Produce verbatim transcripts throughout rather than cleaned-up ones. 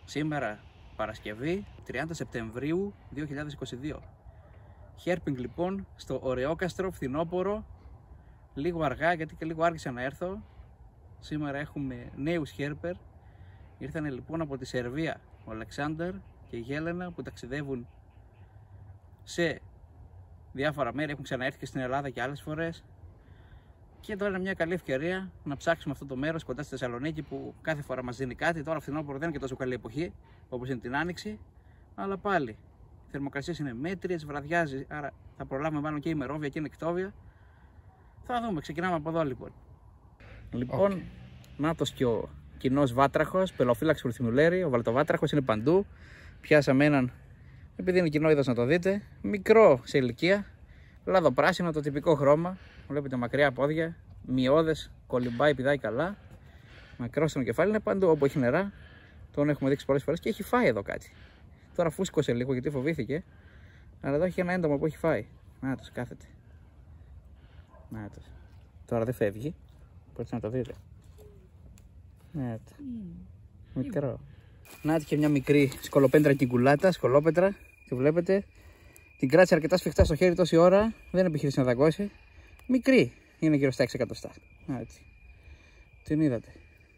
Σήμερα Παρασκευή τριάντα Σεπτεμβρίου δύο χιλιάδες είκοσι δύο. Herping λοιπόν στο Ωραιόκαστρο, φθινόπωρο, λίγο αργά γιατί και λίγο άργησα να έρθω. Σήμερα έχουμε νέους Herper. Ήρθανε λοιπόν από τη Σερβία ο Aleksandar και η Yelena που ταξιδεύουν σε διάφορα μέρη, έχουν ξαναέρθει και στην Ελλάδα και άλλες φορές. Και τώρα είναι μια καλή ευκαιρία να ψάξουμε αυτό το μέρος κοντά στη Θεσσαλονίκη που κάθε φορά μας δίνει κάτι. Τώρα φθινόπωρο δεν είναι και τόσο καλή εποχή όπως είναι την Άνοιξη, αλλά πάλι οι θερμοκρασίες είναι μέτριες, βραδιάζει, άρα θα προλάβουμε μάλλον και ημερόβια και νυχτόβια. Θα δούμε, ξεκινάμε από εδώ λοιπόν. Λοιπόν, okay. Νάτος και ο κοινός βάτραχος, Pelophylax kurtmuelleri, ο βαλτοβάτραχος είναι παντού. Πιάσαμε έναν, επειδή είναι κοινό είδος να το δείτε, μικρό σε ηλικία, λαδοπράσινο, το τυπικό χρώμα. Βλέπετε μακριά πόδια, μειώδες, κολυμπάει, πηδάει καλά. Μακρό στο κεφάλι, είναι παντού όπου έχει νερά. Τον έχουμε δείξει πολλές φορές και έχει φάει εδώ κάτι. Τώρα φούσκωσε λίγο γιατί φοβήθηκε. Αλλά εδώ έχει ένα έντομο που έχει φάει. Νάτος, κάθεται. Νάτος. Τώρα δεν φεύγει. Μπορείτε να το δείτε. Νάτο. Mm. Μικρό. Νάτι και μια μικρή Scolopendra cingulata, σκολόπεντρα. Τη βλέπετε. Την κράτησε αρκετά σφιχτά στο χέρι τόση ώρα. Δεν επιχείρησε να δαγκώσει. Μικρή. Είναι γύρω στα έξι εκατοστά. Έτσι. Την είδατε.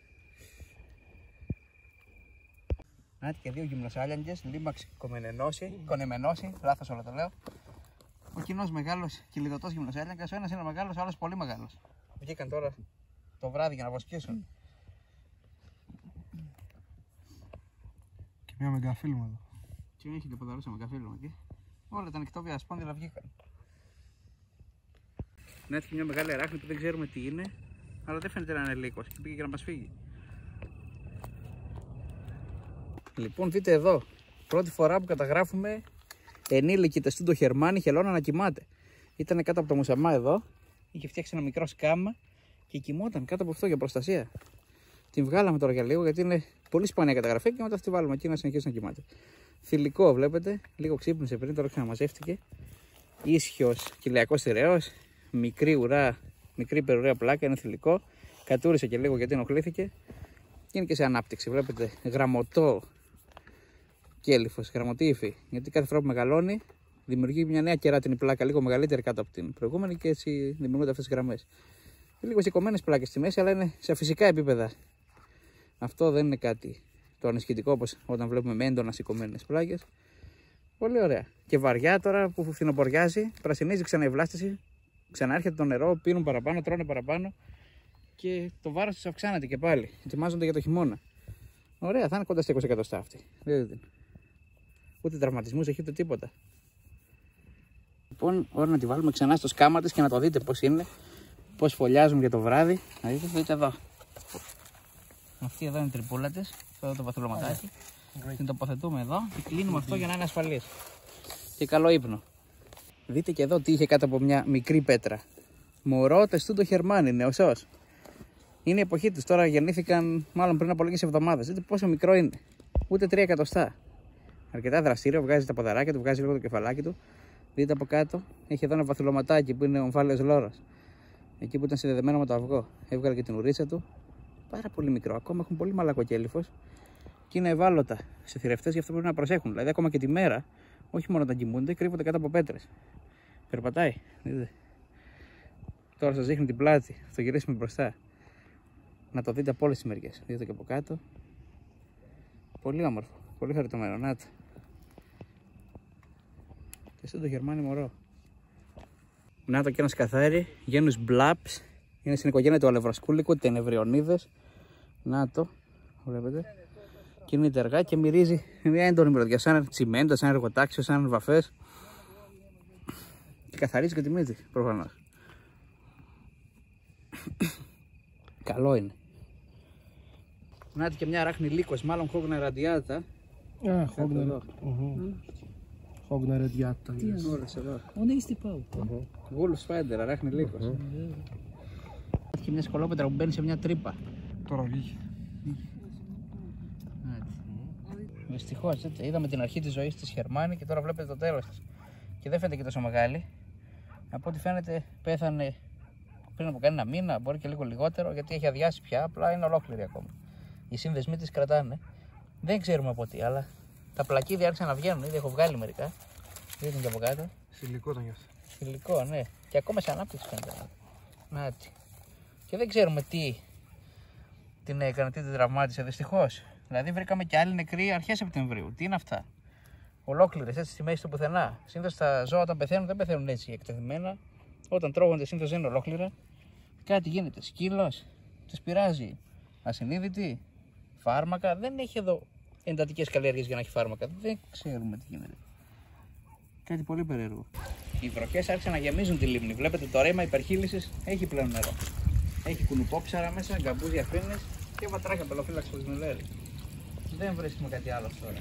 Νάτι και δύο γυμνοσάλιαγγες, λίμαξ κονεμενώσει, λάθος όλο το λέω. Ο κοινός μεγάλος κυλιδωτός γυμνοσάλιαγγας, ο ένας είναι μεγάλος, ο άλλος πολύ μεγάλος. Βγήκαν τώρα το βράδυ για να βοσκήσουν. Και μια μεγαφίλμα εδώ. Και έχει και ποδαρούσα μεγαφίλμα εκεί. Όλα τα νυχτόβια σπόνδυλα βγήκαν. Νάτι και μια μεγάλη αράχνη που δεν ξέρουμε τι είναι, αλλά δεν φαίνεται να είναι λύκος και πήγε για να μας φύγει. Λοιπόν, δείτε εδώ, πρώτη φορά που καταγράφουμε ενήλικη Testudo Hermanni χελώνα να κοιμάται. Ήταν κάτω από το μουσαμά εδώ, είχε φτιάξει ένα μικρό σκάμα και κοιμόταν κάτω από αυτό για προστασία. Την βγάλαμε τώρα για λίγο γιατί είναι πολύ σπάνια καταγραφή και μετά αυτή βάλουμε εκεί να συνεχίσει να κοιμάται. Θηλυκό βλέπετε, λίγο ξύπνησε πριν, τώρα ξαναμαζεύτηκε. Ίσιος, κοιλιακός θηρεός, μικρή ουρά, μικρή υπερουραία πλάκα, είναι θηλυκό. Κατούρισε και λίγο γιατί ενοχλήθηκε. Και είναι και σε ανάπτυξη, βλέπετε, γραμμωτό κέλυφος, γραμμωτή υφή. Γιατί κάθε φορά που μεγαλώνει δημιουργεί μια νέα κεράτινη πλάκα, λίγο μεγαλύτερη κάτω από την προηγούμενη και έτσι δημιουργούνται αυτές τις γραμμές. Λίγο σηκωμένες πλάκες στη μέση, αλλά είναι σε φυσικά επίπεδα. Αυτό δεν είναι κάτι το ανησυχητικό όπως όταν βλέπουμε με έντονα σηκωμένες πλάκες. Πολύ ωραία. Και βαριά τώρα που φθινοποριάζει, πρασινίζει ξανά η βλάστηση, ξανάρχεται το νερό, πίνουν παραπάνω, τρώνε παραπάνω και το βάρος τους αυξάνεται και πάλι. Ετοιμάζονται για το χειμώνα. Ωραία, θα είναι κοντά στα είκοσι εκατοστά αυτή. Δείτε. Ούτε τραυματισμούς έχει ούτε τίποτα. Λοιπόν, ώρα να τη βάλουμε ξανά στο σκάμα της και να το δείτε πώς είναι, πώς φωλιάζουν για το βράδυ. Να δείτε, δείτε εδώ. Αυτή εδώ είναι η τρυπούλα της, εδώ το βαθουλωματάκι. Την τοποθετούμε εδώ και κλείνουμε αυτό για να είναι ασφαλής. Και καλό ύπνο. Δείτε και εδώ τι είχε κάτω από μια μικρή πέτρα. Μωρό Testudo Hermanni, νεοσός. Είναι η εποχή της, τώρα γεννήθηκαν μάλλον πριν από λίγες εβδομάδες. Δείτε πόσο μικρό είναι. Ούτε τρία εκατοστά. Αρκετά δραστήριο, βγάζει τα ποδαράκια του, βγάζει λίγο το κεφαλάκι του. Δείτε από κάτω, έχει εδώ ένα βαθουλωματάκι που είναι ο ομφάλιος λόρας. Εκεί που ήταν συνδεδεμένο με το αυγό. Έβγαλε και την ουρίτσα του. Πάρα πολύ μικρό, ακόμα έχουν πολύ μαλακό κέλυφος. Και είναι ευάλωτα σε θηρευτές, γι' αυτό πρέπει να προσέχουν. Δηλαδή, ακόμα και τη μέρα, όχι μόνο όταν κοιμούνται, κρύβονται κάτω από πέτρες. Περπατάει, δείτε. Τώρα σας δείχνει την πλάτη, θα το γυρίσουμε μπροστά. Να το δείτε από όλες τις μεριές. Δείτε και από κάτω. Πολύ όμορφο, πολύ χαριτωμένο. Να το. Testudo Hermanni μωρό. Να το και ένα σκαθάρι, γένους μπλάπς. Είναι στην οικογένεια του αλευροσκούλικου, τενευριονίδες. Να το, βλέπετε. Κινείται αργά και μυρίζει μια έντονη μυρωδιά, σαν τσιμέντο, σαν εργοτάξιο, σαν βαφές. Και καθαρίζει και τη μύτη, προφανώς. Καλό είναι. Να και μια ράχνη λύκος, μάλλον χόγνα ραδιάτα. Α, χόγνα. Χόγνα ραδιάτα. Όλες εδώ. Onde este pau? Γούλους φέντερα, ράχνη λύκος. Έχει μια σκολόπεντρα που μπαίνει σε μια τρύπα. Τώρα βγήκε. Δυστυχώς, είδαμε την αρχή της ζωής της Hermanni και τώρα βλέπετε το τέλος της. Και δεν φαίνεται και τόσο μεγάλη. Από ό,τι φαίνεται πέθανε πριν από κανένα μήνα, μπορεί και λίγο λιγότερο, γιατί έχει αδειάσει πια, απλά είναι ολόκληρη ακόμα. Οι σύνδεσμοί της κρατάνε. Δεν ξέρουμε από τι, αλλά τα πλακίδια άρχισαν να βγαίνουν. Ήδη έχω βγάλει μερικά. Δείτε και από κάτω. Σιλικό ήταν γι' αυτό. Σιλικό, ναι. Και ακόμα σε ανάπτυξη φαίνεται. Να τι. Και δεν ξέρουμε τι την έκανε, τι την τραυμάτισε δυστυχώς. Δηλαδή βρήκαμε και άλλοι νεκροί αρχές Σεπτεμβρίου. Τι είναι αυτά. Ολόκληρες έτσι στη μέση του πουθενά. Συνήθως τα ζώα όταν πεθαίνουν δεν πεθαίνουν έτσι εκτεθειμένα. Όταν τρώγονται συνήθως δεν είναι ολόκληρα. Κάτι γίνεται. Σκύλος, τις πειράζει. Ασυνείδητη, φάρμακα. Δεν έχει εδώ εντατικές καλλιέργειες για να έχει φάρμακα. Δεν ξέρουμε τι γίνεται. Κάτι πολύ περίεργο. Οι βροχές άρχισαν να γεμίζουν τη λίμνη. Βλέπετε το ρέμα υπερχείλησης έχει πλέον νερό. Έχει κουνουπόψαρα μέσα, γκαμπούζια φίνες και βατράχια Pelophylax kurtmuelleri. Δεν βρίσκουμε κάτι άλλο τώρα.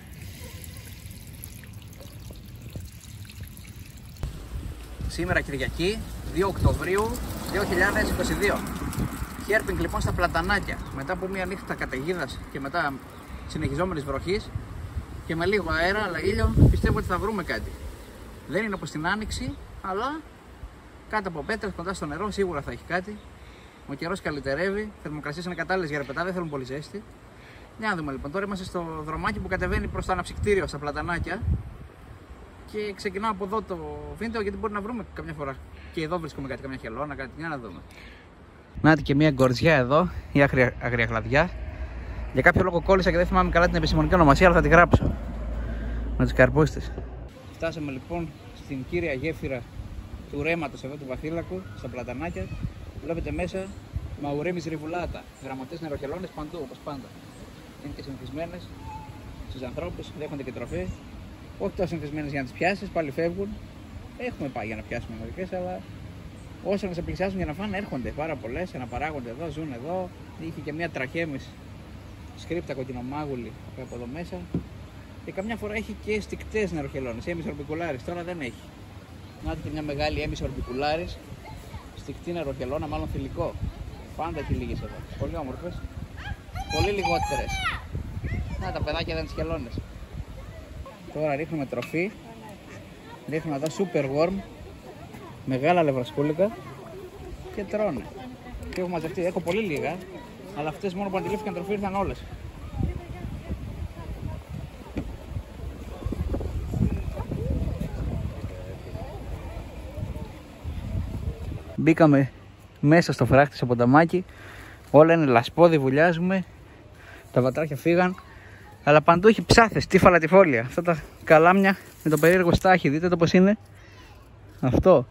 Σήμερα Κυριακή, δύο Οκτωβρίου δύο χιλιάδες είκοσι δύο. Herping λοιπόν στα πλατανάκια. Μετά από μια νύχτα καταιγίδας και μετά συνεχιζόμενης βροχής και με λίγο αέρα αλλά ήλιο, πιστεύω ότι θα βρούμε κάτι. Δεν είναι όπως την άνοιξη, αλλά κάτω από πέτρες, κοντά στο νερό, σίγουρα θα έχει κάτι. Ο καιρός καλυτερεύει, οι θερμοκρασίες είναι κατάλληλες για ρεπετά, δεν θέλουν πολύ ζέστη. Για να δούμε λοιπόν. Τώρα είμαστε στο δρομάκι που κατεβαίνει προς το αναψυκτήριο στα πλατανάκια. Και ξεκινάω από εδώ το βίντεο γιατί μπορεί να βρούμε καμιά φορά. Και εδώ βρίσκουμε κάτι, καμιά χελώνα, κάτι. Για να δούμε. Νάτι και μια γκορτζιά εδώ, η αγριαγλαδιά. Για κάποιο λόγο κόλλησα και δεν θυμάμαι καλά την επιστημονική ονομασία, αλλά θα τη γράψω. Με τους καρπούς της. Φτάσαμε λοιπόν στην κύρια γέφυρα του ρέματος εδώ του βαθύλακου, στα πλατανάκια. Βλέπετε μέσα Mauremys rivulata. Γραμματές νεροχελώνες παντού, όπως πάντα. Είναι και συνηθισμένες στους ανθρώπους, δέχονται και τροφή. Όχι τόσο συνηθισμένες για να τις πιάσεις, πάλι φεύγουν. Έχουμε πάει για να πιάσουμε μερικές, αλλά όσο να σε πλησιάσουν για να φάνε, έρχονται πάρα πολλές, αναπαράγονται εδώ, ζουν εδώ. Είχε και μια τραχέμης σκρίπτα κοκκινομάγουλη από εδώ μέσα. Και καμιά φορά έχει και στικτές νεροχελώνες, Emys orbicularis, τώρα δεν έχει. Να δείτε μια μεγάλη Emys orbicularis, στικτή νεροχελώνα, μάλλον θηλυκό. Πάντα έχει λίγες εδώ, πολύ όμορφες. Πολύ λιγότερες. Να τα παιδάκια δεν τις χελώνες. Τώρα ρίχνουμε τροφή. Ρίχνουμε εδώ super worm, μεγάλα λευροσκούλικα και τρώνε. Και έχω μαζευτεί, έχω πολύ λίγα, αλλά αυτές μόνο που αντιλήφθηκαν τροφή ήρθαν όλες. Μπήκαμε μέσα στο φράχτη στο ποταμάκι, όλα είναι λασπόδι, βουλιάζουμε, τα βατράχια φύγαν, αλλά παντού έχει ψάθες, τίφαλα τυφόλια, αυτά τα καλάμια με το περίεργο στάχι, δείτε το πως είναι, αυτό.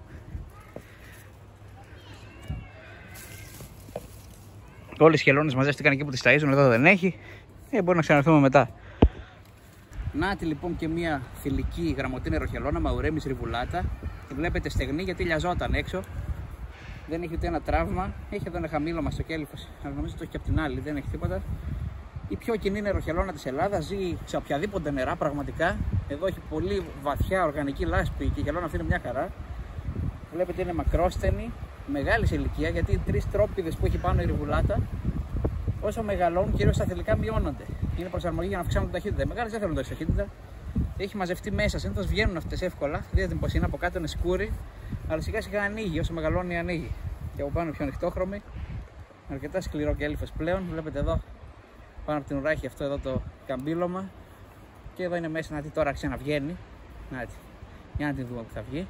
Όλες οι χελώνες μαζεύτηκαν εκεί που τις ταΐζουν, εδώ δεν έχει, ε, μπορεί να ξαναρθούμε μετά. Νάτι λοιπόν και μια θηλυκή γραμμωτή νεροχελώνα, Mauremys rivulata, τη βλέπετε στεγνή γιατί λιαζόταν έξω. Δεν έχει ούτε ένα τραύμα, έχει εδώ ένα χαμήλωμα στο κέλυφος, αλλά νομίζω το έχει και από την άλλη, δεν έχει τίποτα. Η πιο κοινή νεροχελώνα της Ελλάδας, ζει σε οποιαδήποτε νερά πραγματικά. Εδώ έχει πολύ βαθιά οργανική λάσπη και η χελώνα αυτή είναι μια χαρά. Βλέπετε είναι μακρόστενη, μεγάλη σε ηλικία, γιατί οι τρεις τρόπιδες που έχει πάνω η ριβουλάτα, όσο μεγαλώνουν, κυρίως στα θηλυκά μειώνονται. Είναι προσαρμογή για να αυξάνουν την ταχύτητα. Οι μεγάλες δεν θέλουν τόση ταχύτητα. Έχει μαζευτεί μέσα, συνήθως βγαίνουν αυτές εύκολα. Δείτε πως είναι από κάτω, είναι σκούρι, αλλά σιγά σιγά ανοίγει, όσο μεγαλώνει ανοίγει. Και από πάνω πιο ανοιχτόχρωμη, αρκετά σκληρό κέλυφος πλέον. Βλέπετε εδώ πάνω από την ουρά έχει αυτό εδώ το καμπύλωμα. Και εδώ είναι μέσα, να δει τώρα άρχισε να βγαίνει. Να δει. Για να τη δούμε που θα βγει.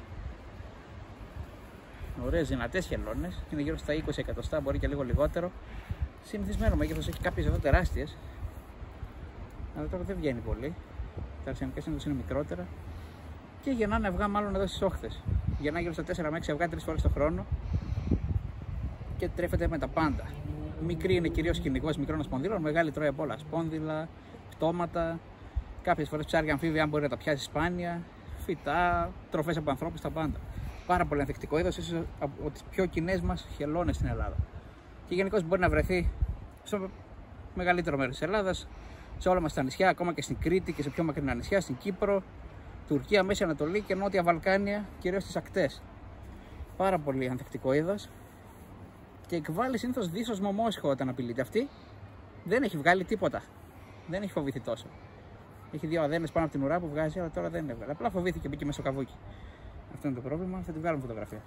Ωραίες δυνατές χελώνες, είναι γύρω στα είκοσι εκατοστά, μπορεί και λίγο λιγότερο. Συνηθισμένο μέγεθος, έχει κάποιες εδώ τεράστιες. Αλλά τώρα δεν βγαίνει πολύ. Τα αρσενικά συνήθως είναι μικρότερα. Και γεννάνε αυγά μάλλον εδώ στις όχθες. Γεννά γύρω στα τέσσερα με έξι αυγά τρεις φορές το χρόνο. Και τρέφεται με τα πάντα. Μικρή είναι κυρίως κυνηγός μικρών σπονδύλων, μεγάλη τρώει από όλα. Σπόνδυλα, πτώματα, κάποιες φορές ψάρια αμφίβια, αν μπορεί να τα πιάσει σπάνια, φυτά, τροφές από ανθρώπους, τα πάντα. Πάρα πολύ ανθεκτικό είδος, ίσως από τις πιο κοινές μας χελώνες στην Ελλάδα. Και γενικώς μπορεί να βρεθεί στο μεγαλύτερο μέρος της Ελλάδας, σε όλα μας τα νησιά, ακόμα και στην Κρήτη και σε πιο μακρινά νησιά, στην Κύπρο, Τουρκία, Μέση Ανατολή και Νότια Βαλκάνια, κυρίως στις ακτές. Πάρα πολύ ανθεκτικό είδος και εκβάλλει συνήθως δίσος μομόσχο όταν απειλείται. Αυτή δεν έχει βγάλει τίποτα, δεν έχει φοβηθεί τόσο. Έχει δύο αδένες πάνω από την ουρά που βγάζει, αλλά τώρα δεν έβγαλε. Απλά φοβήθηκε και μπήκε μέσα στο καβούκι. Αυτό είναι το πρόβλημα, θα την βγάλουμε φωτογραφία.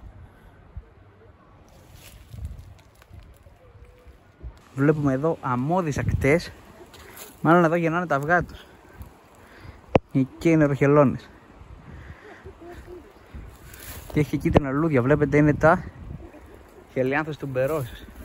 Βλέπουμε εδώ αμμώδεις ακτές Μάλλον εδώ γεννάνε τα αυγά τους. Εκεί είναι χελώνες. Και έχει κίτρινα λουλούδια, βλέπετε είναι τα χελιάνθους του Μπερός.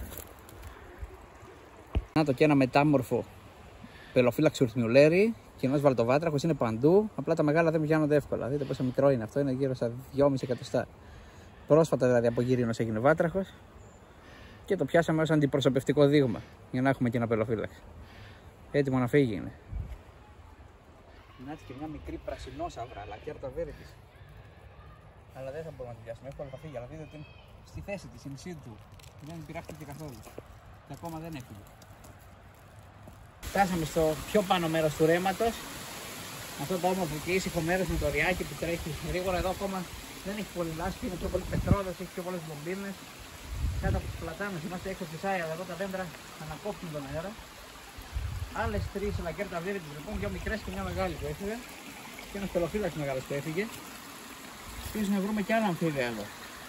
Να το και ένα μετάμορφο Pelophylax kurtmuelleri, κοινός βαλτοβάτραχος, είναι παντού. Απλά τα μεγάλα δεν πιάνονται εύκολα. Δείτε πόσο μικρό είναι αυτό, είναι γύρω στα δυόμισι εκατοστά. Πρόσφατα δηλαδή από γυρίνος έγινε βάτραχος και το πιάσαμε ως αντιπροσωπευτικό δείγμα για να έχουμε και ένα Pelophylax. Έτοιμο να φύγει είναι. Να και μια μικρή πρασινόσαυρα, Lacerta viridis. Αλλά δεν θα μπορούμε να την πιάσουμε εύκολα, θα φύγει. Αλλά δείτε ότι είναι στη θέση της, in situ. Δεν πειράχτηκε καθόλου. Και ακόμα δεν έφυγε. Φτάσαμε στο πιο πάνω μέρος του ρέματος. Αυτό το όμορφο και ήσυχο μέρος με το ριάκι που τρέχει γρήγορα. Εδώ ακόμα δεν έχει πολύ λάσπη, είναι πιο πολύ πετρόδας, έχει πιο πολλές μπομπίνες. Κάτω από τους πλατάνους είμαστε έξω από τη σάια, εδώ τα δέντρα ανακόπτουν τον αέρα. Άλλες τρεις Lacerta viridis λοιπόν, δύο μικρές και μια μεγάλη που έφυγε. Και ένας Pelophylax μεγάλος που έφυγε. Ίσως να βρούμε και άλλα αμφίβια εδώ.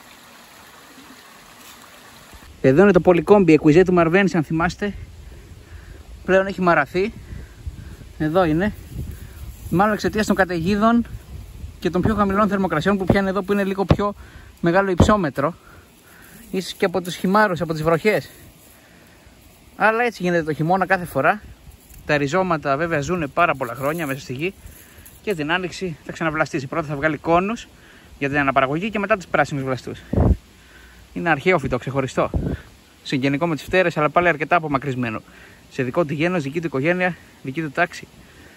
Εδώ είναι το πολυκόμπι εκουιζέ του Mauremys, αν θυμάστε. Πλέον έχει μαραθεί. Εδώ είναι. Μάλλον εξαιτίας των καταιγίδων και των πιο χαμηλών θερμοκρασιών που πιάνει εδώ, που είναι λίγο πιο μεγάλο υψόμετρο. Ίσως και από τους χυμάρους, από τις βροχές. Αλλά έτσι γίνεται το χειμώνα κάθε φορά. Τα ριζώματα βέβαια ζουν πάρα πολλά χρόνια μέσα στη γη και την άνοιξη θα ξαναβλαστήσει. Πρώτα θα βγάλει κόνους για την αναπαραγωγή και μετά τις πράσινους βλαστούς. Είναι αρχαίο φυτό, ξεχωριστό. Συγγενικό με τις φτέρες, αλλά πάλι αρκετά απομακρυσμένο. Σε δικό του γένος, δική του οικογένεια, δική του τάξη.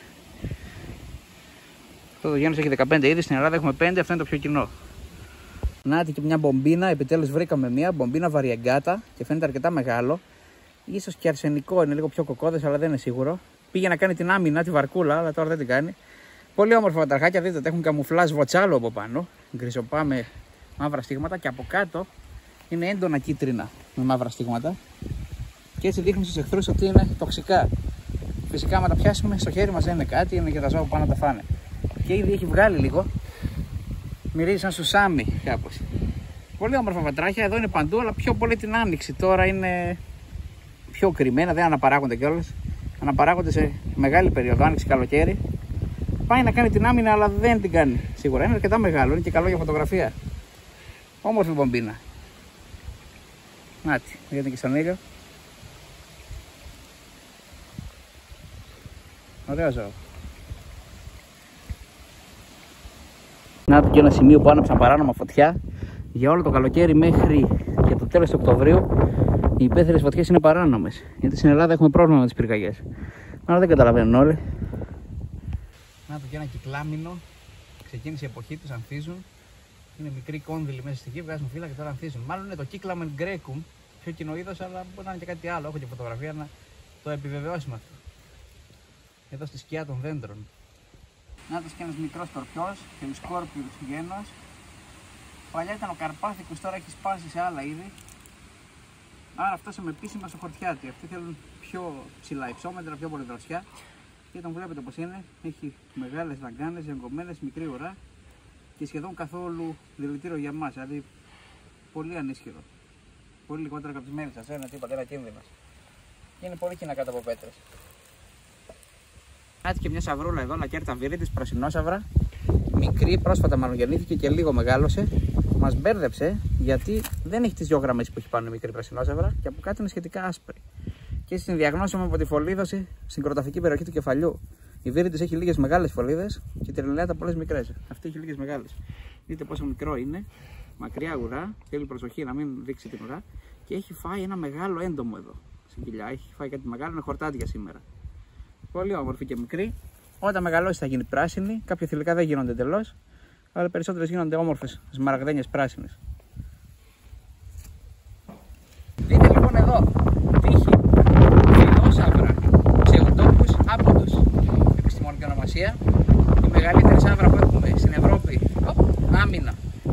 Αυτό το γένος έχει δεκαπέντε είδη, στην Ελλάδα έχουμε πέντε, αυτό είναι το πιο κοινό. Νάτι και μια μπομπίνα, επιτέλους βρήκαμε μια μπομπίνα βαριεγκάτα και φαίνεται αρκετά μεγάλο. Ίσως και αρσενικό, είναι λίγο πιο κοκόδες, αλλά δεν είναι σίγουρο. Πήγε να κάνει την άμυνα, τη βαρκούλα, αλλά τώρα δεν την κάνει. Πολύ όμορφα βατραχάκια, δείτε ότι έχουν καμουφλάζ βοτσάλο από πάνω. Γκριζοπά με μαύρα στίγματα και από κάτω είναι έντονα κίτρινα με μαύρα στίγματα. Και έτσι δείχνει στους εχθρούς ότι είναι τοξικά. Φυσικά, άμα τα πιάσουμε στο χέρι μας δεν είναι κάτι, είναι και τα ζώα που πάνε να τα φάνε. Και ήδη έχει βγάλει λίγο. Μυρίζει σαν σουσάμι κάπως. Πολύ όμορφα βατράχια, εδώ είναι παντού, αλλά πιο πολύ την άνοιξη. Τώρα είναι πιο κρυμμένα, δεν αναπαράγονται κιόλας. Αναπαράγονται σε μεγάλη περίοδο, άνοιξη καλοκαίρι. Πάει να κάνει την άμυνα, αλλά δεν την κάνει σίγουρα. Είναι αρκετά μεγάλο, είναι και καλό για φωτογραφία. Όμορφη μπομπίνα. Νάτι, βγαίνει και στον ήλιο. Ωραίο ζώο. Να το και ένα σημείο που άναψαν παράνομα φωτιά. Για όλο το καλοκαίρι μέχρι και το τέλος του Οκτωβρίου οι υπαίθριες φωτιές είναι παράνομες. Γιατί στην Ελλάδα έχουμε πρόβλημα με τις πυρκαγιές. Αλλά δεν καταλαβαίνουν όλοι. Να το και ένα κυκλάμινο. Ξεκίνησε η εποχή τους, ανθίζουν. Είναι μικροί κόνδυλοι μέσα στη γη, βγάζουν φύλλα και τώρα ανθίζουν. Μάλλον είναι το κύκλαμεν γκρέκουμ, πιο κοινό είδος, αλλά μπορεί να είναι και κάτι άλλο. Έχω και φωτογραφία να το επιβεβαιώσουμε αυτό. Εδώ στη σκιά των δέντρων. Να το και ένας μικρός τορπιός, Euscorpius γένος. Παλιά ήταν ο Καρπάθικος, τώρα έχει σπάσει σε άλλα είδη. Άρα φτάσαμε επίσημα στο Χορτιάτη. Αυτοί θέλουν πιο ψηλά υψόμετρα, πιο πολύ δροσιά. Και τον βλέπετε πως είναι. Έχει μεγάλες λαγκάνες, ζεγκωμένες, μικρή ουρά και σχεδόν καθόλου δηλητήριο για μας. Δηλαδή πολύ ανίσχυρο. Πολύ λιγότερο από τις μέρες σας. Ένα τίποτα, ένα κίνδυνος. Και είναι πολύ κοινά κάτω από πέτρες. Άτυχε και μια σαυρούλα εδώ, Lacerta viridis, πρασινόσαυρα. Μικρή, πρόσφατα μάλλον γεννήθηκε και λίγο μεγάλωσε. Μας μπέρδεψε γιατί δεν έχει τις δυο γραμμές που έχει πάνω η μικρή πρασινόσαυρα και από κάτω είναι σχετικά άσπρη. Και έτσι την διαγνώσαμε από τη φωλίδωση στην κροταφική περιοχή του κεφαλιού. Η viridis έχει λίγες μεγάλες φωλίδες και τη rivulata πολλές μικρές. Αυτή έχει λίγες μεγάλες. Δείτε πόσο μικρό είναι. Μακριά ουρά, θέλει προσοχή να μην δείξει την ουρά. Και έχει φάει ένα μεγάλο έντομο εδώ στην κοιλιά. Έχει φάει κάτι μεγάλο, είναι χορτάτη για σήμερα. Πολύ όμορφη και μικρή. Όταν μεγαλώσει θα γίνει πράσινη. Κάποια θηλυκά δεν γίνονται εντελώς, αλλά περισσότερες γίνονται όμορφες, σμαραγδένιες πράσινες. Δείτε λοιπόν εδώ, τύχη, φιδόσαυρα, Pseudopus, apodus, επιστημονική ονομασία. Η μεγαλύτερη σαύρα που έχουμε στην Ευρώπη, άμυνα.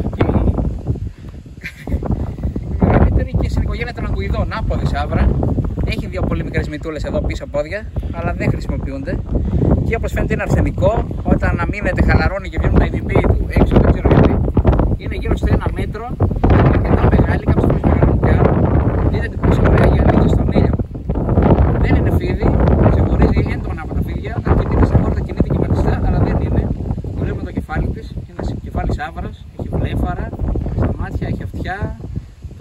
Η μεγαλύτερη και στην οικογένεια των αγκουιδών, άποδη σαύρα. Έχει δύο πολύ μικρές μυτούλες εδώ πίσω πόδια, αλλά δεν χρησιμοποιούνται. Και όπως φαίνεται είναι αρσενικό, όταν αμήνεται χαλαρώνει και βγαίνουν τα ειδηπέη του έξω, δεν ξέρω γιατί. Είναι γύρω στο ένα μέτρο, αρκετά μεγάλη, κάποιες φορές μεγαλώνουν και άλλο. Δείτε την πόσο ωραία γυαλίζει στον ήλιο. Δεν είναι φίδι, ξεχωρίζει έντονα από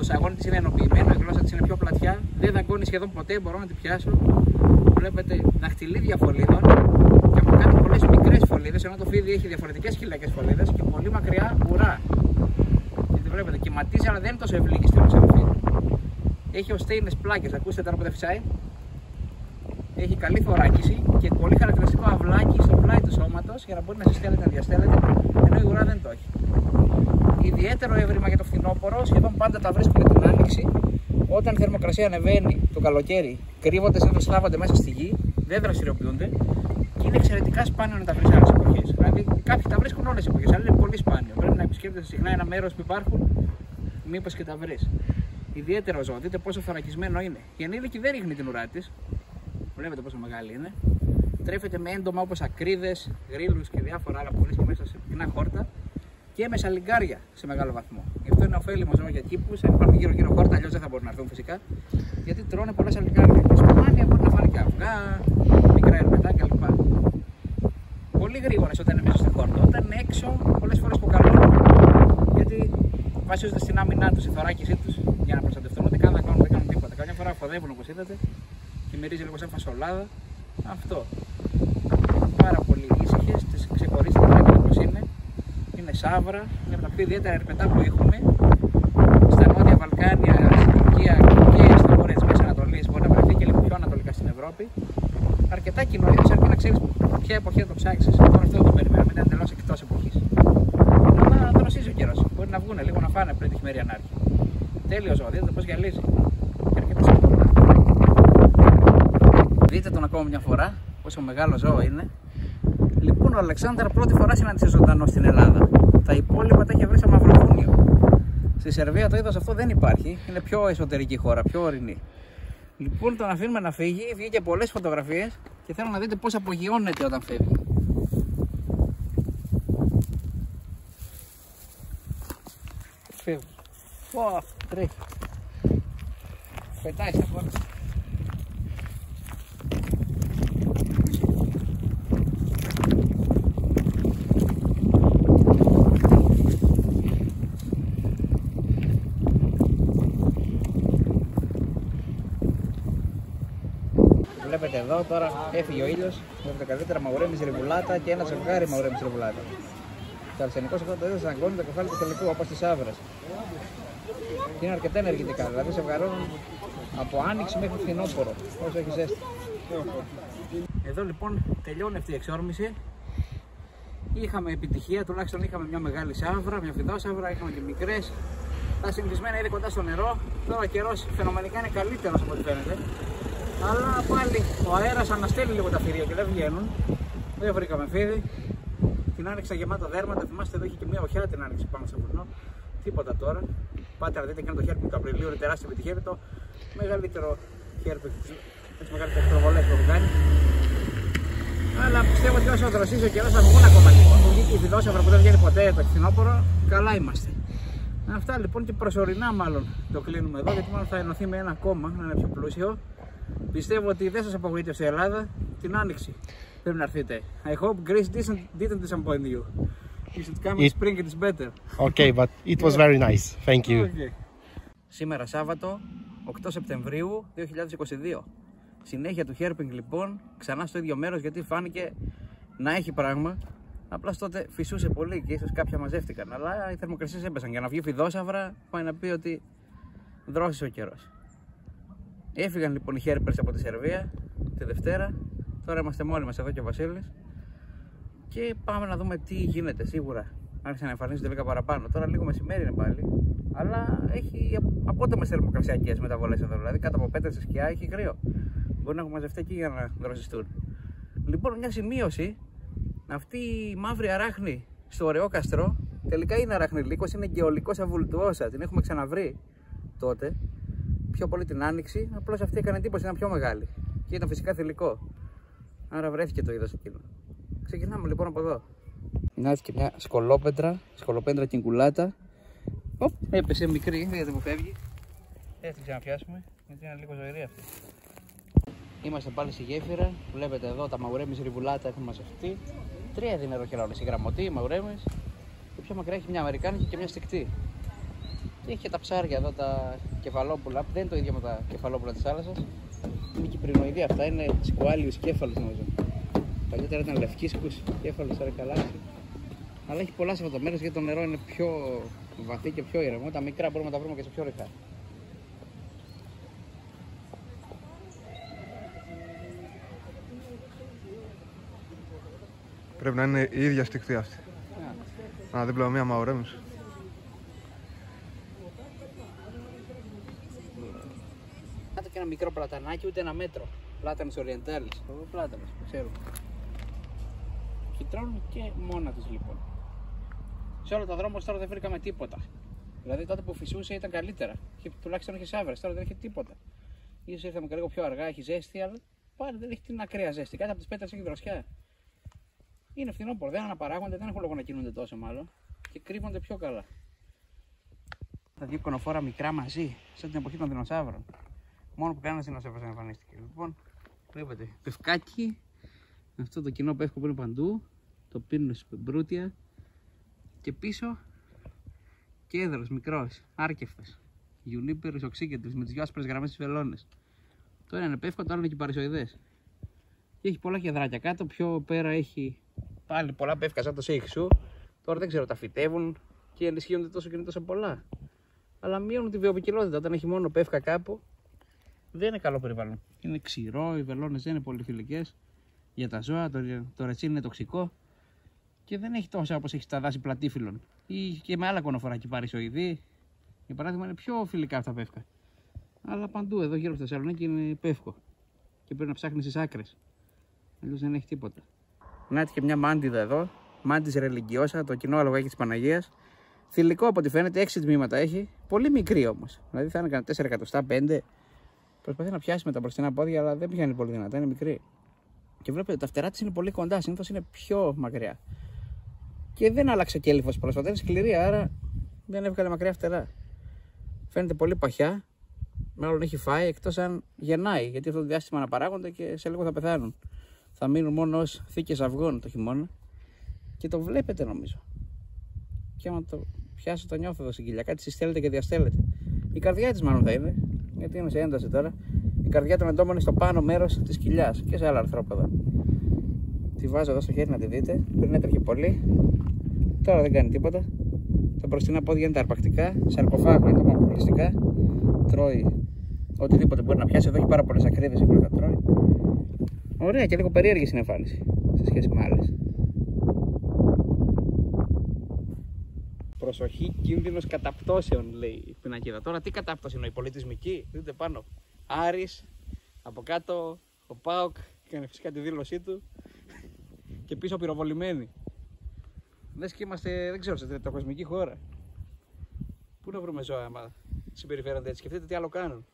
σαγόνι της είναι ενοποιημένο, η γλώσσα της είναι πιο πλατιά, δεν δαγκώνει σχεδόν ποτέ, μπορώ να την πιάσω. Βλέπετε δαχτυλίδια φωλίδων και μου κάνει πολλές μικρές φωλίδες, ενώ το φίδι έχει διαφορετικές χιλιακές φωλίδες και πολύ μακριά ουρά. Γιατί βλέπετε, κυματίζει, αλλά δεν είναι τόσο ευλίγιστη όπως ένα φίδι. Έχει οστέινες πλάκες, ακούστε τώρα που δεν φυσάει. Έχει καλή θωράκιση και πολύ χαρακτηριστικό αυλάκι στο πλάι του σώματος για να μπορεί να συστέλλεται, να διαστέλλεται, ενώ η ουρά δεν το έχει. Ιδιαίτερο έβριμα για το φθινόπωρο, σχεδόν πάντα τα βρίσκουν την άνοιξη. Όταν η θερμοκρασία ανεβαίνει το καλοκαίρι, κρύβονται σαν να στάβονται μέσα στη γη, δεν δραστηριοποιούνται και είναι εξαιρετικά σπάνιο να τα βρει άλλες εποχές. Δηλαδή, κάποιοι τα βρίσκουν όλες τις εποχές, αλλά είναι πολύ σπάνιο. Πρέπει να επισκέπτεσαι συχνά ένα μέρος που υπάρχουν, μήπως και τα βρει. Ιδιαίτερο ζώο, δείτε πόσο θωρακισμένο είναι. Η ενήλικη δεν ρίχνει την ουρά της, βλέπετε πόσο μεγάλη είναι. Τρέφεται με έντομα όπως ακρίδες, γρίλους και διάφορα άλλα που βρίσκει μέσα σε πυκνά χόρτα. Και με σαλιγκάρια σε μεγάλο βαθμό. Γι' αυτό είναι ωφέλιμο ζώο για κήπους. Αν υπάρχουν γύρω-γύρω χόρτα, αλλιώς δεν θα μπορούν να έρθουν φυσικά. Γιατί τρώνε πολλά σαλιγκάρια. Και σπάνια μπορεί να φάνε και αυγά, μικρά ερπετάκια κλπ. Πολύ γρήγορες όταν είναι μέσα στη χόρτα. Όταν είναι έξω, πολλές φορές αποκαλούν. Γιατί βασίζονται στην άμυνά τους, στη θωράκισή τους για να προστατευτούν. Ούτε καν να κάνουν, δεν κάνουν τίποτα. Καμιά φορά φοδεύουν όπως είδατε και μυρίζει λίγο σαν φασολάδα. Αυτό. Πάρα πολύ ήσυχες, τις ξεχωρίζετε όπως είναι. Είναι σαύρα, είναι από τα πιο ιδιαίτερα ερπετά που έχουμε στα νότια Βαλκάνια, στην Τουρκία και στα βόρεια της Μέσης Ανατολής. Μπορεί να βρεθεί και λίγο πιο ανατολικά στην Ευρώπη. Αρκετά κοινοειδές, αρκεί να ξέρεις ποια εποχή θα το ψάξεις. Τώρα αυτό δεν το περιμένουμε, είναι εντελώς εκτός εποχής. Αλλά δροσίζει ο καιρός. Μπορεί να βγουν λίγο να φάνε πριν τη χειμερή ανάρχη. Τέλειο ζώο, δείτε πώς γυαλίζει. Και αρκετά σπουδαία. Δείτε τον ακόμα μια φορά πόσο μεγάλο ζώο είναι. Λοιπόν, ο Αλεξάνδρ πρώτη φορά συνάντησε ζωντανό στην Ελλάδα. Τα υπόλοιπα τα είχε βρει σε Μαυροβούνιο. Στη Σερβία το είδος αυτό δεν υπάρχει. Είναι πιο εσωτερική χώρα, πιο ορεινή. Λοιπόν, τον αφήνουμε να φύγει. Βγήκε πολλές φωτογραφίες και θέλω να δείτε πώς απογειώνεται όταν φεύγει. Φεύγει. Ω, τρέχει. Πετάει στα πόρτα. Βλέπετε εδώ τώρα έφυγε ο ήλιος, βλέπετε καλύτερα Mauremys rivulata και ένα ζευγάρι Mauremys rivulata. Το αρσενικό αυτό το είδος δαγκώνει το κεφάλι του τελικού όπως τις άβρες. Και είναι αρκετά ενεργητικά, δηλαδή ζευγαρώνουν από άνοιξη μέχρι φθινόπωρο, όσο έχει ζέστη. Εδώ λοιπόν τελειώνει αυτή η εξόρμηση. Είχαμε επιτυχία, τουλάχιστον είχαμε μια μεγάλη σαύρα, μια φιδόσαυρα, είχαμε και μικρές. Τα συνηθισμένα είναι κοντά στο νερό. Τώρα ο καιρός φαινομενικά είναι καλύτερος από ό,τι φαίνεται. Αλλά πάλι ο αέρας αναστέλει λίγο τα φίδια και δεν βγαίνουν. Δεν βρήκαμε φίδι. Την άνοιξα γεμάτα δέρματα. Θυμάστε εδώ είχε και μια οχιά την άνοιξε πάνω στο βουνό. Τίποτα τώρα. Πάτε να δείτε και το Herping του Απριλίου. Είναι τεράστια επιτυχία. Είναι το μεγαλύτερο Herping. Τι μεγαλύτερες προβολές που έχουν κάνει. Αλλά πιστεύω ότι όσο δροσίζει ο καιρός θα βγουν ακόμα λίγο. Μου βγήκε η φιδόσαυρα που δεν βγαίνει ποτέ το φθινόπωρο. Καλά είμαστε. Αυτά λοιπόν και προσωρινά μάλλον το κλείνουμε εδώ. Γιατί μάλλον θα ενωθεί με ένα ακόμα να είναι πιο πλούσιο. Πιστεύω ότι δεν σας απογοήτευσε η Ελλάδα. Την άνοιξη πρέπει να έρθετε. I hope Greece didn't, didn't disappoint you. You should come in spring, it is better. Okay, but it was very nice. Thank you. Okay. Σήμερα Σάββατο, οκτώ Σεπτεμβρίου δύο χιλιάδες είκοσι δύο. Συνέχεια του Herping λοιπόν, ξανά στο ίδιο μέρος γιατί φάνηκε να έχει πράγμα. Απλά τότε φυσούσε πολύ και ίσως κάποια μαζεύτηκαν. Αλλά οι θερμοκρασίες έπεσαν. Για να βγει φιδόσαυρα, πάει να πει ότι δρόσησε ο καιρός. Έφυγαν λοιπόν οι Herpers από τη Σερβία τη Δευτέρα. Τώρα είμαστε μόνοι μας εδώ και ο Βασίλης. Και πάμε να δούμε τι γίνεται. Σίγουρα άρχισαν να εμφανίζονται λίγα παραπάνω. Τώρα λίγο μεσημέρι είναι πάλι. Αλλά έχει απότομες θερμοκρασιακές μεταβολές εδώ. Δηλαδή κάτω από πέτρες σε σκιά έχει κρύο. Μπορεί να έχουν μαζευτεί εκεί για να δροσιστούν. Λοιπόν, μια σημείωση. Αυτή η μαύρη αράχνη στο Ωραιόκαστρο τελικά είναι αράχνη λύκος. Είναι γεωλικός αβουλτουόσα. Την έχουμε ξαναβρει τότε. Πιο πολύ την άνοιξη, απλώς αυτή έκανε εντύπωση, ήταν πιο μεγάλη και ήταν φυσικά θηλυκό. Άρα βρέθηκε το είδος εκείνο. Ξεκινάμε λοιπόν από εδώ. Να έρθει και μια σκολόπεντρα, σκολοπέντρα cingulata. Οπ, έπεσε μικρή, είδατε που φεύγει. Έτσι την ξαναπιάσουμε, γιατί είναι λίγο ζωηρή αυτή. Είμαστε πάλι στη γέφυρα, βλέπετε εδώ τα Mauremys rivulata έχουν μαζευτεί. Τρία δίνει εδώ χελώνες, η γραμμωτή, η Mauremys. Και πιο μακριά έχει μια αμερικάνικη και μια στικτή. Και έχει και τα ψάρια εδώ, τα κεφαλόπουλα, που δεν είναι το ίδιο με τα κεφαλόπουλα της θάλασσας. Είναι κυπρινοειδή αυτά, είναι σκουάλιος κέφαλος νομίζω. Παλιότερα ήταν λευκίσκους κέφαλος, τώρα καλάξει. Αλλά έχει πολλά σε αυτό το μέρος γιατί το νερό είναι πιο βαθύ και πιο ήρεμο. Τα μικρά μπορούμε να τα βρούμε και σε πιο ρηχά. Πρέπει να είναι η ίδια στικτή αυτή. Yeah. Α, δίπλα μία Mauremys. Κάτε και ένα μικρό πλατανάκι, ούτε ένα μέτρο. Πλάτανος Orientalis. Εδώ πλάτανος, το ξέρουμε. Φυτρώνουν και μόνα τους λοιπόν. Σε όλο το δρόμο τώρα δεν βρήκαμε τίποτα. Δηλαδή τότε που φυσούσε ήταν καλύτερα. Και τουλάχιστον είχε σαύρες, τώρα δεν έχει τίποτα. Ίσως ήρθαμε και λίγο πιο αργά, έχει ζέστη, αλλά πάλι δεν έχει την ακραία ζέστη. Κάτι από τις πέτρες έχει δροσιά. Είναι φθινόπωρο, δεν αναπαράγονται, δεν έχουν λόγο να κινούνται τόσο μάλλον. Και κρύβονται πιο καλά. Τα δύο κονοφόρα μικρά μαζί, σαν την εποχή των δεινοσαύρων. Μόνο που κανένας δεινοσαύρος δεν εμφανίστηκε. Λοιπόν, βλέπετε, πευκάκι. Αυτό το κοινό πεύκο που είναι παντού. Το πίνουν μπρούτια. Και πίσω κέδρος μικρός, άρκευτος. Γιουνίπερους οξύκεντρες με τις δυο άσπρες γραμμές της βελόνες. Το ένα είναι πεύκο, το άλλο είναι κυπαρισοειδές. Και έχει πολλά κεδράκια κάτω. Πιο πέρα έχει πάλι πολλά πεύκα σαν το σέιχσου. Τώρα δεν ξέρω, τα φυτεύουν και ενισχύονται τόσο και είναι τόσο πολλά. Αλλά μειώνουν τη βιοποικιλότητα. Όταν έχει μόνο πεύκα κάπου, δεν είναι καλό περιβάλλον. Είναι ξηρό, οι βελόνες δεν είναι πολύ φιλικές για τα ζώα. Το, το ρετσίνι είναι τοξικό και δεν έχει τόσα όπως έχει στα δάση πλατήφυλλων. Ή και με άλλα κονοφορά, κυπαρισοειδή. Για παράδειγμα, είναι πιο φιλικά αυτά τα πεύκα. Αλλά παντού εδώ γύρω από τη Θεσσαλονίκη είναι πεύκο και πρέπει να ψάχνει στις άκρες. Αλλιώς δεν έχει τίποτα. Να και μια μάντιδα εδώ. Μάντις ρελιγκιόσα, το κοινό αλογάκι της Παναγίας. Θηλυκό από ό,τι φαίνεται, έξι τμήματα έχει. Πολύ μικρή όμως. Δηλαδή θα είναι κανένα τέσσερα εκατοστά, πέντε. Προσπαθεί να πιάσει με τα μπροστινά πόδια, αλλά δεν πιάνει πολύ δυνατά, είναι μικρή. Και βλέπετε τα φτερά της είναι πολύ κοντά, συνήθως είναι πιο μακριά. Και δεν άλλαξε κέλυφος πρόσφατα, είναι σκληρή, άρα δεν έβγαλε μακριά φτερά. Φαίνεται πολύ παχιά, μάλλον έχει φάει εκτός αν γεννάει, γιατί αυτό το διάστημα αναπαράγονται και σε λίγο θα πεθάνουν. Θα μείνουν μόνο ως θήκες αυγών το χειμώνα και το βλέπετε νομίζω. Και άμα το πιάσω το νιώθω εδώ στην κοιλιά, κάτι συστέλλεται και διαστέλλεται. Η καρδιά της μάλλον θα είναι, γιατί είναι σε ένταση τώρα. Η καρδιά των εντόμων είναι στο πάνω μέρος της κοιλιάς και σε άλλα αρθρόποδα. Τη βάζω εδώ στο χέρι να τη δείτε, πριν έτρεχε πολύ, τώρα δεν κάνει τίποτα. Τα μπροστινά πόδια είναι τα αρπακτικά, σαρκοφάγο είναι τα αποκλειστικά. Τρώει οτιδήποτε μπορεί να πιάσει, εδώ έχει πάρα πολλές ακρίδες, εύκολα θα τρώει. Ωραία και λίγο περίεργη στην εμφάνιση σε σχέση με άλλες. Προσοχή, κίνδυνος καταπτώσεων, λέει η πινακίδα. Τώρα τι κατάπτωση εννοεί, πολιτισμική, δείτε πάνω. Άρης, από κάτω ο ΠΑΟΚ, έκανε φυσικά τη δήλωσή του και πίσω πυροβολημένοι. Λες και είμαστε, δεν ξέρω, σε τριτοκοσμική χώρα. Πού να βρούμε ζώα άμα συμπεριφέρονται έτσι, σκεφτείτε τι άλλο κάνουν.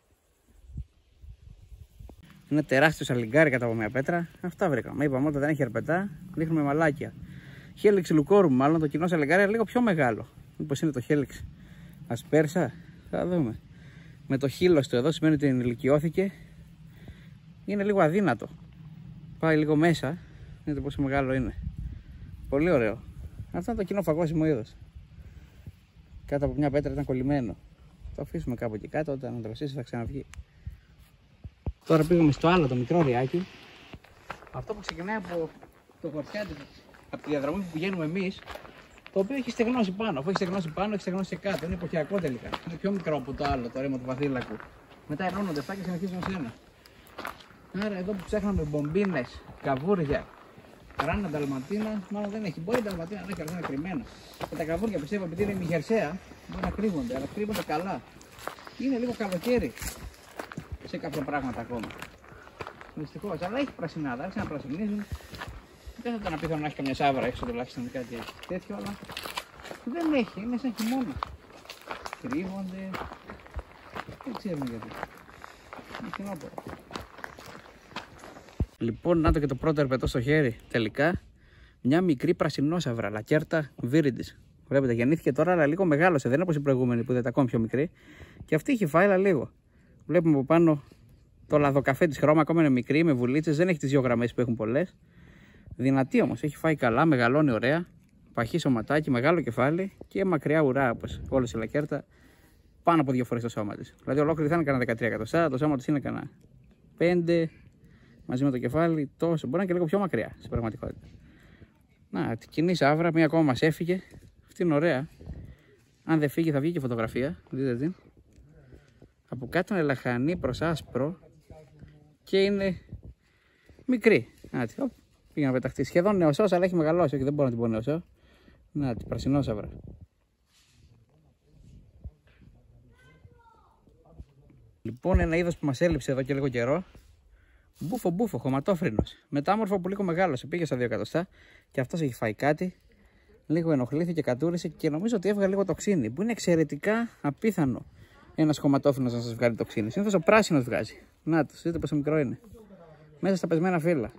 Είναι τεράστιο σαλιγκάρι κάτω από μια πέτρα. Αυτά βρήκαμε. Είπαμε ότι δεν έχει αρπετά, δείχνουμε μαλάκια. Χέλιξ λουκόρουμ, μάλλον το κοινό σαλιγκάρι είναι λίγο πιο μεγάλο. Μήπως είναι το χέλιξ ασπέρσα, θα δούμε. Με το χείλος του εδώ σημαίνει ότι ενηλικιώθηκε. Είναι λίγο αδύνατο. Πάει λίγο μέσα, δείτε πόσο μεγάλο είναι. Πολύ ωραίο. Αυτό είναι το κοινό φαγόσιμο είδος. Κάτω από μια πέτρα ήταν κολλημένο. Το αφήσουμε κάπου εκεί κάτω, όταν δροσίσει θα ξαναβγεί. Τώρα πήγαμε στο άλλο, το μικρό ριάκι. Αυτό που ξεκινάει από το Χορτιάτη, από τη διαδρομή που πηγαίνουμε εμείς, το οποίο έχει στεγνώσει πάνω. Αφού έχει στεγνώσει πάνω, έχει στεγνώσει και κάτω. Είναι εποχιακό τελικά. Είναι πιο μικρό από το άλλο, το ρήμα του Βαθύλακου. Μετά ενώνονται αυτά και συνεχίζουν ως ένα. Άρα εδώ που ψάχναμε μπομπίνες, καβούρια, ράνα νταλματίνα, μάλλον δεν έχει. Μπορεί η νταλματίνα να έχει, αλλά είναι κρυμμένα. Και τα καβούρια πιστεύω επειδή είναι μυχερσαία, μπορεί να κρύβονται, αλλά κρύβονται καλά. Είναι λίγο καλοκαίρι σε κάποια πράγματα ακόμα. Δυστυχώς, αλλά έχει πρασινάδα, άρχισε να πρασινίζουν. Δεν θα ήταν απίθανο να έχει καμιά σαύρα έξω τουλάχιστον κάτι τέτοιο, αλλά δεν έχει, είναι σαν χειμώνα. Κρύβονται, δεν ξέρουμε γιατί. Είναι φθινόπωρο. Λοιπόν, να το και το πρώτο ερπετό στο χέρι. Τελικά, μια μικρή πρασινόσαυρα, Lacerta viridis. Βλέπετε, γεννήθηκε τώρα, αλλά λίγο μεγάλωσε. Δεν είναι όπως η προηγούμενη που ήταν ακόμη πιο μικρή. Και αυτή είχε φάει, αλλά λίγο. Βλέπουμε από πάνω το λαδοκαφέ της χρώμα, ακόμα είναι μικρή, με βουλίτσες. Δεν έχει τις δύο γραμμές που έχουν πολλές. Δυνατή όμως, έχει φάει καλά, μεγαλώνει ωραία. Παχύ σωματάκι, μεγάλο κεφάλι και μακριά ουρά, όπως όλες οι Lacerta πάνω από δύο φορές το σώμα της. Δηλαδή ολόκληρη θα είναι κανένα δεκατρία εκατοστά, το σώμα της είναι κανένα πέντε μαζί με το κεφάλι, τόσο. Μπορεί να είναι και λίγο πιο μακριά στην πραγματικότητα. Να, την κοινή σαύρα, μία ακόμα μας έφυγε. Αυτή είναι ωραία. Αν δεν φύγει θα βγει και φωτογραφία. Δείτε την. Από κάτω είναι λαχανή προς άσπρο και είναι μικρή. Να, πήγε να πεταχτεί. Σχεδόν νεοσός, αλλά έχει μεγαλώσει. Όχι, δεν μπορώ να την πω νεοσό. Να, την πρασινόσαυρα. Λοιπόν, ένα είδος που μας έλειψε εδώ και λίγο καιρό. Μπούφο, μπούφο, χωματόφρυνος. Μετάμορφο που λίγο μεγάλωσε. Πήγε στα δύο εκατοστά και αυτός έχει φάει κάτι. Λίγο ενοχλήθηκε, κατούρισε και νομίζω ότι έβγαλε λίγο τοξίνη. Που είναι εξαιρετικά απίθανο ένας χωματόφρυνος να σας βγάλει τοξίνη. Συνήθως ο πράσινος βγάζει. Να το, δείτε πόσο μικρό είναι. Μέσα στα πεσμένα φύλλα.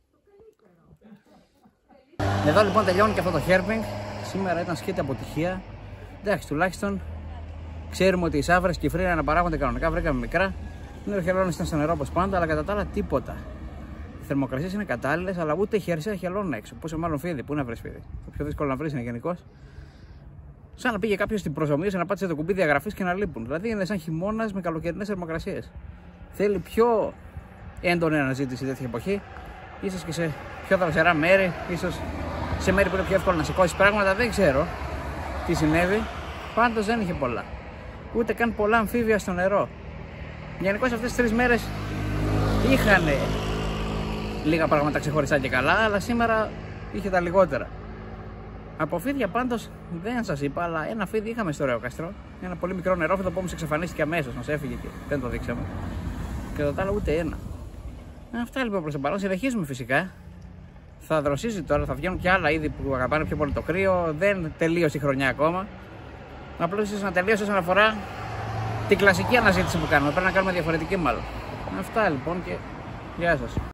Εδώ λοιπόν τελειώνει και αυτό το Herping. Σήμερα ήταν σκέτη αποτυχία. Εντάξει, τουλάχιστον ξέρουμε ότι οι σαύρες και οι φρύλοι αναπαράγονται κανονικά. Βρήκαμε μικρά. Είναι ο χελώνες ήταν στο νερό όπως πάντα, αλλά κατά τα άλλα τίποτα. Οι θερμοκρασίες είναι κατάλληλες, αλλά ούτε χερσαία χελώνα έξω. Πόσο μάλλον φίδι, πού να βρει φίδι. Το πιο δύσκολο να βρει είναι γενικώς. Σαν να πήγε κάποιο στην προσωμείωση να πάτησε το κουμπί διαγραφής και να λείπουν. Δηλαδή είναι σαν χειμώνας με καλοκαιρινές θερμοκρασίες. Θέλει πιο έντονη αναζήτηση τέτοια εποχή, ίσως και σε πιο δροσερά μέρη, ίσως σε μέρη που είναι πιο εύκολο να σηκώσει πράγματα. Δεν ξέρω τι συνέβη. Πάντως δεν είχε πολλά. Ούτε καν πολλά αμφίβια στο νερό. Γενικώς αυτές τις τρεις μέρες είχαν λίγα πράγματα ξεχωριστά και καλά, αλλά σήμερα είχε τα λιγότερα. Από φίδια πάντως δεν σας είπα, αλλά ένα φίδι είχαμε στο Ωραιόκαστρο. Ένα πολύ μικρό νερόφιδο που όμως εξαφανίστηκε αμέσως, μας έφυγε και δεν το δείξαμε. Και το άλλο ούτε ένα. Αυτά λοιπόν προς το παρόν. Συνεχίζουμε φυσικά. Θα δροσίζει τώρα, θα βγαίνουν και άλλα είδη που αγαπάνε πιο πολύ το κρύο. Δεν τελείωσε η χρονιά ακόμα. Απλώς ίσως να τελείωσε όσον αφορά την κλασική αναζήτηση που κάνουμε. Πρέπει να κάνουμε διαφορετική μάλλον. Αυτά λοιπόν και γεια σας.